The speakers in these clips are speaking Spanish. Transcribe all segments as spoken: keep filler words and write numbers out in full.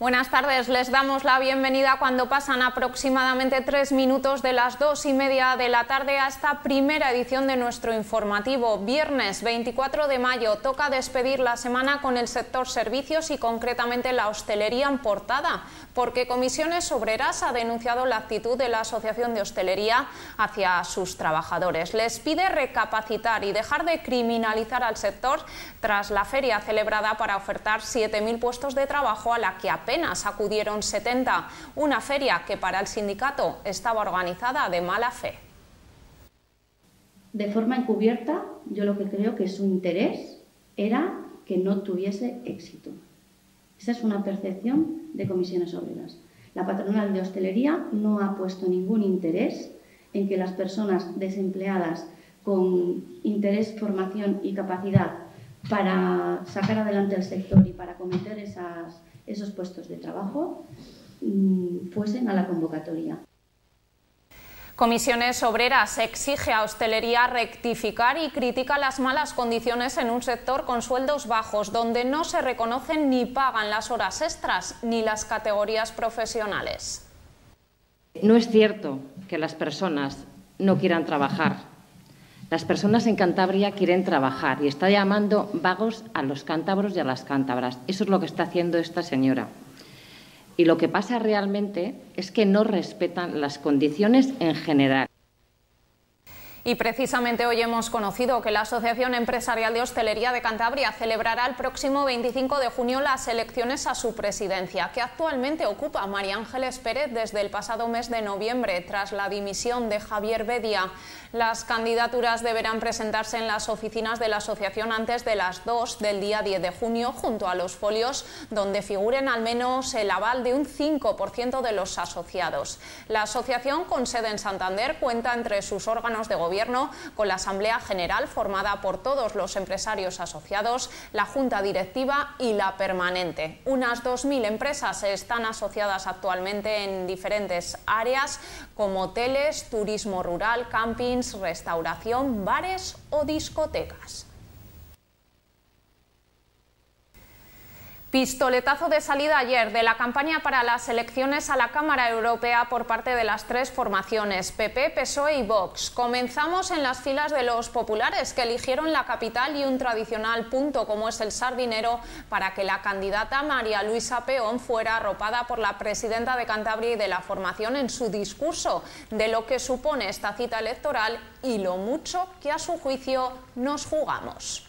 Buenas tardes, les damos la bienvenida cuando pasan aproximadamente tres minutos de las dos y media de la tarde a esta primera edición de nuestro informativo. Viernes veinticuatro de mayo toca despedir la semana con el sector servicios y concretamente la hostelería en portada, porque Comisiones Obreras ha denunciado la actitud de la Asociación de Hostelería hacia sus trabajadores. Les pide recapacitar y dejar de criminalizar al sector tras la feria celebrada para ofertar siete mil puestos de trabajo a la que apenas Apenas acudieron setenta, una feria que para el sindicato estaba organizada de mala fe. De forma encubierta, yo lo que creo que su interés era que no tuviese éxito. Esa es una percepción de Comisiones Obreras. La patronal de hostelería no ha puesto ningún interés en que las personas desempleadas con interés, formación y capacidad para sacar adelante el sector y para acometer esas esos puestos de trabajo mmm, fuesen a la convocatoria. Comisiones Obreras exige a hostelería rectificar y critica las malas condiciones en un sector con sueldos bajos, donde no se reconocen ni pagan las horas extras ni las categorías profesionales. No es cierto que las personas no quieran trabajar. Las personas en Cantabria quieren trabajar y está llamando vagos a los cántabros y a las cántabras. Eso es lo que está haciendo esta señora. Y lo que pasa realmente es que no respetan las condiciones en general. Y precisamente hoy hemos conocido que la Asociación Empresarial de Hostelería de Cantabria celebrará el próximo veinticinco de junio las elecciones a su presidencia, que actualmente ocupa María Ángeles Pérez desde el pasado mes de noviembre, tras la dimisión de Javier Bedia. Las candidaturas deberán presentarse en las oficinas de la asociación antes de las dos del día diez de junio, junto a los folios donde figuren al menos el aval de un cinco por ciento de los asociados. La asociación, con sede en Santander, cuenta entre sus órganos de gobierno Gobierno con la Asamblea General, formada por todos los empresarios asociados, la Junta Directiva y la Permanente. Unas dos mil empresas están asociadas actualmente en diferentes áreas como hoteles, turismo rural, campings, restauración, bares o discotecas. Pistoletazo de salida ayer de la campaña para las elecciones a la Cámara Europea por parte de las tres formaciones, P P, P S O E y Vox. Comenzamos en las filas de los populares, que eligieron la capital y un tradicional punto como es el Sardinero para que la candidata María Luisa Peón fuera arropada por la presidenta de Cantabria y de la formación en su discurso de lo que supone esta cita electoral y lo mucho que a su juicio nos jugamos.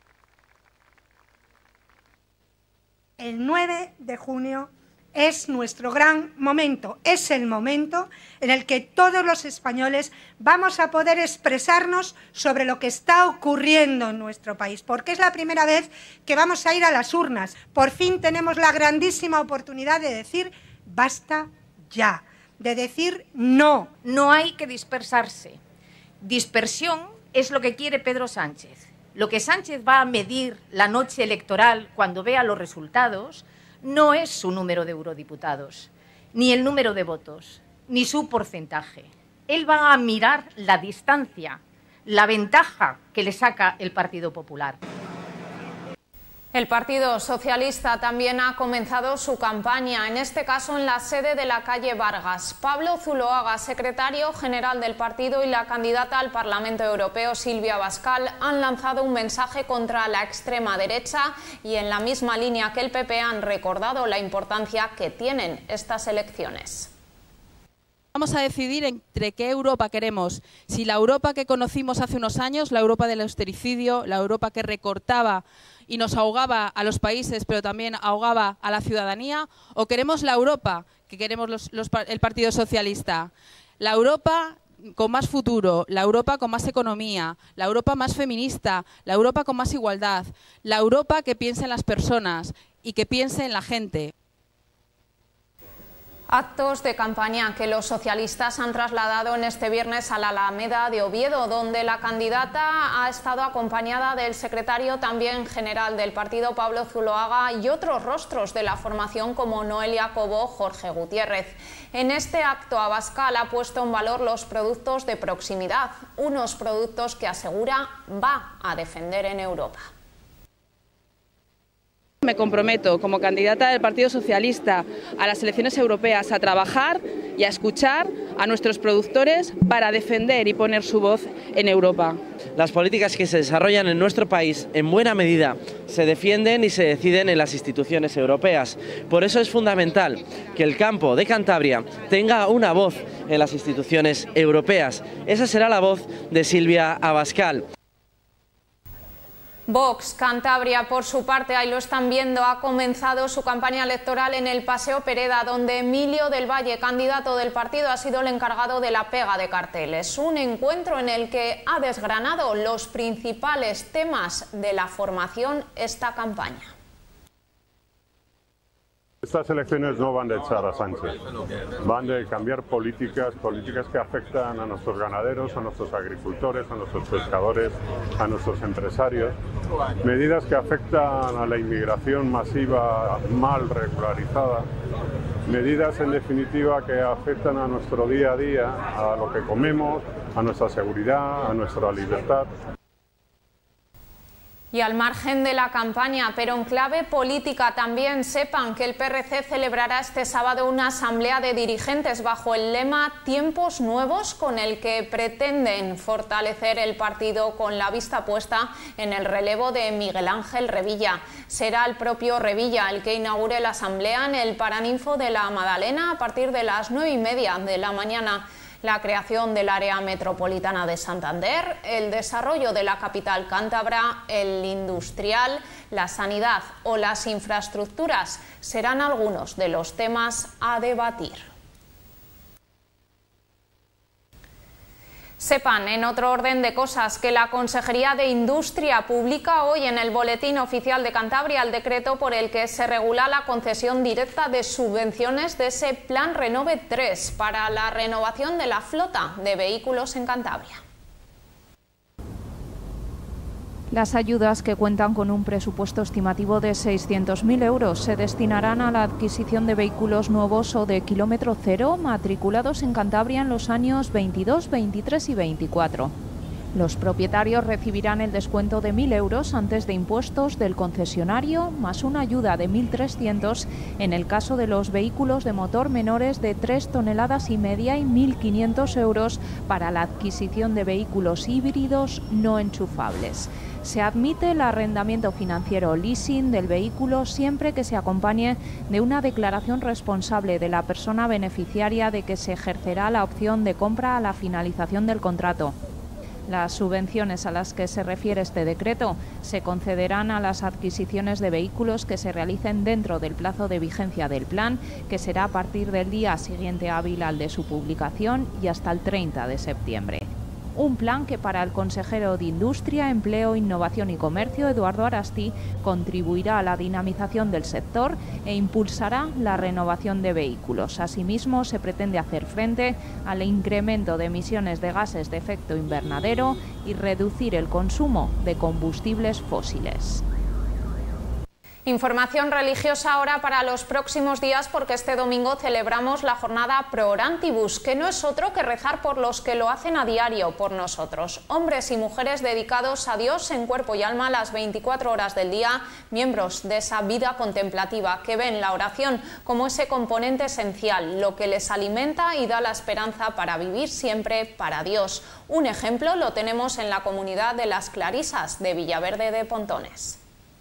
El nueve de junio es nuestro gran momento, es el momento en el que todos los españoles vamos a poder expresarnos sobre lo que está ocurriendo en nuestro país, porque es la primera vez que vamos a ir a las urnas. Por fin tenemos la grandísima oportunidad de decir basta ya, de decir no. No hay que dispersarse. Dispersión es lo que quiere Pedro Sánchez. Lo que Sánchez va a medir la noche electoral cuando vea los resultados no es su número de eurodiputados, ni el número de votos, ni su porcentaje. Él va a mirar la distancia, la ventaja que le saca el Partido Popular. El Partido Socialista también ha comenzado su campaña, en este caso en la sede de la calle Vargas. Pablo Zuloaga, secretario general del partido, y la candidata al Parlamento Europeo, Silvia Abascal, han lanzado un mensaje contra la extrema derecha y en la misma línea que el P P han recordado la importancia que tienen estas elecciones. Vamos a decidir entre qué Europa queremos, si la Europa que conocimos hace unos años, la Europa del austericidio, la Europa que recortaba y nos ahogaba a los países, pero también ahogaba a la ciudadanía, o queremos la Europa que queremos los, los, el Partido Socialista, la Europa con más futuro, la Europa con más economía, la Europa más feminista, la Europa con más igualdad, la Europa que piense en las personas y que piense en la gente. Actos de campaña que los socialistas han trasladado en este viernes a la Alameda de Oviedo, donde la candidata ha estado acompañada del secretario también general del partido, Pablo Zuloaga, y otros rostros de la formación como Noelia Cobo, Jorge Gutiérrez. En este acto, Abascal ha puesto en valor los productos de proximidad, unos productos que asegura va a defender en Europa. Me comprometo como candidata del Partido Socialista a las elecciones europeas a trabajar y a escuchar a nuestros productores para defender y poner su voz en Europa. Las políticas que se desarrollan en nuestro país en buena medida se defienden y se deciden en las instituciones europeas. Por eso es fundamental que el campo de Cantabria tenga una voz en las instituciones europeas. Esa será la voz de Silvia Abascal. Vox Cantabria, por su parte, ahí lo están viendo, ha comenzado su campaña electoral en el Paseo Pereda, donde Emilio del Valle, candidato del partido, ha sido el encargado de la pega de carteles. Un encuentro en el que ha desgranado los principales temas de la formación esta campaña. Estas elecciones no van de echar a Sánchez, van de cambiar políticas, políticas que afectan a nuestros ganaderos, a nuestros agricultores, a nuestros pescadores, a nuestros empresarios, medidas que afectan a la inmigración masiva mal regularizada, medidas en definitiva que afectan a nuestro día a día, a lo que comemos, a nuestra seguridad, a nuestra libertad. Y al margen de la campaña, pero en clave política también, sepan que el P R C celebrará este sábado una asamblea de dirigentes bajo el lema Tiempos Nuevos, con el que pretenden fortalecer el partido con la vista puesta en el relevo de Miguel Ángel Revilla. Será el propio Revilla el que inaugure la asamblea en el Paraninfo de la Madalena a partir de las nueve y media de la mañana. La creación del área metropolitana de Santander, el desarrollo de la capital cántabra, el industrial, la sanidad o las infraestructuras serán algunos de los temas a debatir. Sepan, en otro orden de cosas, que la Consejería de Industria publica hoy en el Boletín Oficial de Cantabria el decreto por el que se regula la concesión directa de subvenciones de ese Plan Renove tres para la renovación de la flota de vehículos en Cantabria. Las ayudas, que cuentan con un presupuesto estimativo de seiscientos mil euros, se destinarán a la adquisición de vehículos nuevos o de kilómetro cero matriculados en Cantabria en los años veintidós, veintitrés y veinticuatro. Los propietarios recibirán el descuento de mil euros antes de impuestos del concesionario, más una ayuda de mil trescientos en el caso de los vehículos de motor menores de tres toneladas y media y mil quinientos euros para la adquisición de vehículos híbridos no enchufables. Se admite el arrendamiento financiero o leasing del vehículo siempre que se acompañe de una declaración responsable de la persona beneficiaria de que se ejercerá la opción de compra a la finalización del contrato. Las subvenciones a las que se refiere este decreto se concederán a las adquisiciones de vehículos que se realicen dentro del plazo de vigencia del plan, que será a partir del día siguiente hábil al de su publicación y hasta el treinta de septiembre. Un plan que para el consejero de Industria, Empleo, Innovación y Comercio, Eduardo Arasti, contribuirá a la dinamización del sector e impulsará la renovación de vehículos. Asimismo, se pretende hacer frente al incremento de emisiones de gases de efecto invernadero y reducir el consumo de combustibles fósiles. Información religiosa ahora para los próximos días, porque este domingo celebramos la jornada Pro Orantibus, que no es otro que rezar por los que lo hacen a diario por nosotros. Hombres y mujeres dedicados a Dios en cuerpo y alma las veinticuatro horas del día, miembros de esa vida contemplativa que ven la oración como ese componente esencial, lo que les alimenta y da la esperanza para vivir siempre para Dios. Un ejemplo lo tenemos en la comunidad de las Clarisas de Villaverde de Pontones.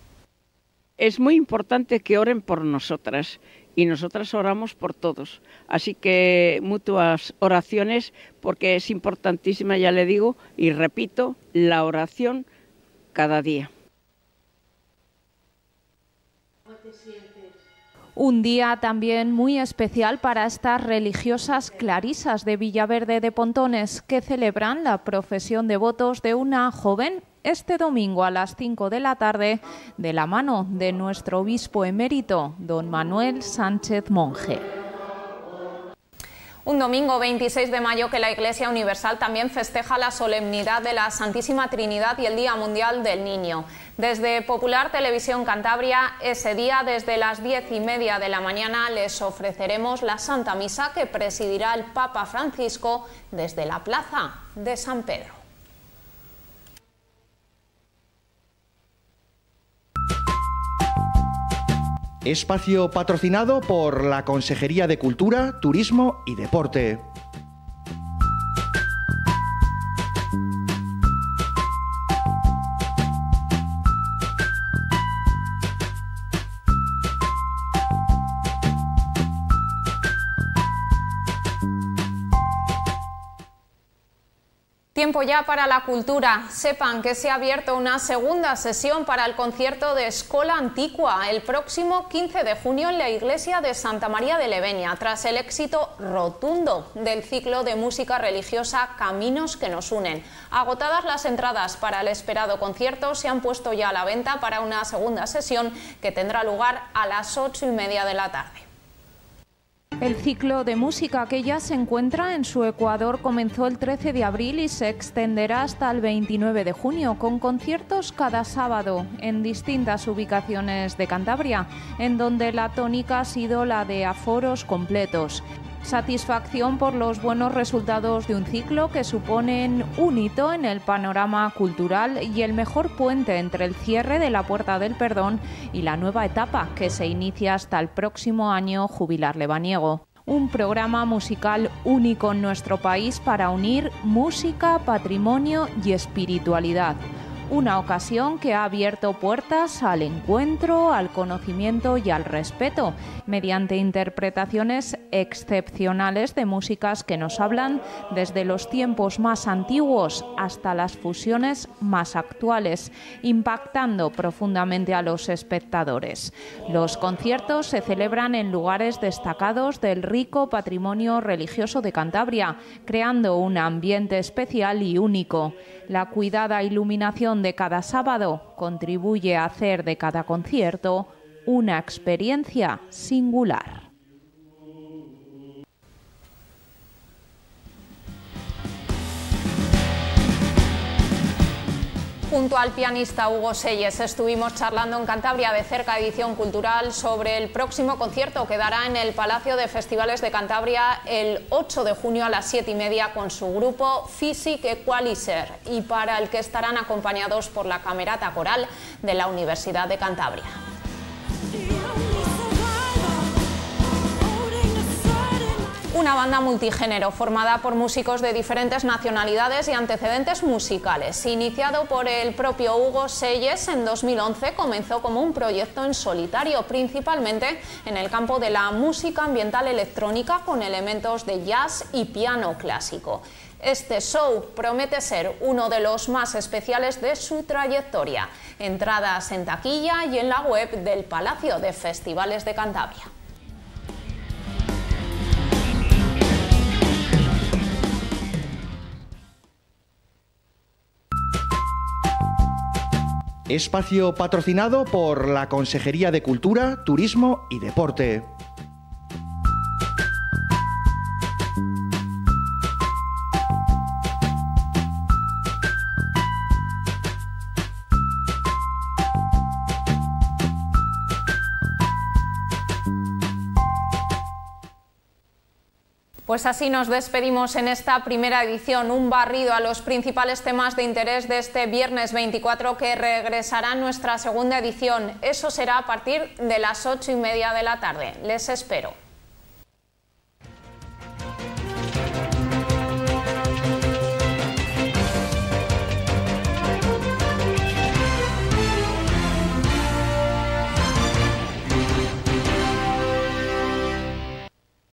Es muy importante que oren por nosotras y nosotras oramos por todos. Así que mutuas oraciones, porque es importantísima, ya le digo y repito, la oración cada día. Un día también muy especial para estas religiosas clarisas de Villaverde de Pontones, que celebran la profesión de votos de una joven este domingo a las cinco de la tarde, de la mano de nuestro obispo emérito, don Manuel Sánchez Monje. Un domingo veintiséis de mayo que la Iglesia Universal también festeja la solemnidad de la Santísima Trinidad y el Día Mundial del Niño. Desde Popular Televisión Cantabria, ese día desde las diez y media de la mañana les ofreceremos la Santa Misa que presidirá el Papa Francisco desde la Plaza de San Pedro. Espacio patrocinado por la Consejería de Cultura, Turismo y Deporte. Tiempo ya para la cultura. Sepan que se ha abierto una segunda sesión para el concierto de Escola Antigua el próximo quince de junio en la iglesia de Santa María de Levenia, tras el éxito rotundo del ciclo de música religiosa Caminos que nos unen. Agotadas las entradas para el esperado concierto, se han puesto ya a la venta para una segunda sesión que tendrá lugar a las ocho y media de la tarde. El ciclo de música que ya se encuentra en su Ecuador comenzó el trece de abril y se extenderá hasta el veintinueve de junio, con conciertos cada sábado en distintas ubicaciones de Cantabria, en donde la tónica ha sido la de aforos completos. Satisfacción por los buenos resultados de un ciclo que suponen un hito en el panorama cultural y el mejor puente entre el cierre de la Puerta del Perdón y la nueva etapa que se inicia hasta el próximo año jubilar lebaniego. Un programa musical único en nuestro país para unir música, patrimonio y espiritualidad. Una ocasión que ha abierto puertas al encuentro, al conocimiento y al respeto, mediante interpretaciones excepcionales de músicas que nos hablan desde los tiempos más antiguos hasta las fusiones más actuales, impactando profundamente a los espectadores. Los conciertos se celebran en lugares destacados del rico patrimonio religioso de Cantabria, creando un ambiente especial y único. La cuidada iluminación de cada sábado contribuye a hacer de cada concierto una experiencia singular. Junto al pianista Hugo Selles estuvimos charlando en Cantabria de Cerca Edición Cultural sobre el próximo concierto que dará en el Palacio de Festivales de Cantabria el ocho de junio a las siete y media con su grupo Physic Equalizer, y para el que estarán acompañados por la Camerata Coral de la Universidad de Cantabria. Una banda multigénero formada por músicos de diferentes nacionalidades y antecedentes musicales. Iniciado por el propio Hugo Selles en dos mil once, comenzó como un proyecto en solitario, principalmente en el campo de la música ambiental electrónica con elementos de jazz y piano clásico. Este show promete ser uno de los más especiales de su trayectoria. Entradas en taquilla y en la web del Palacio de Festivales de Cantabria. Espacio patrocinado por la Consejería de Cultura, Turismo y Deporte. Pues así nos despedimos en esta primera edición, un barrido a los principales temas de interés de este viernes veinticuatro, que regresará en nuestra segunda edición. Eso será a partir de las ocho y media de la tarde. Les espero.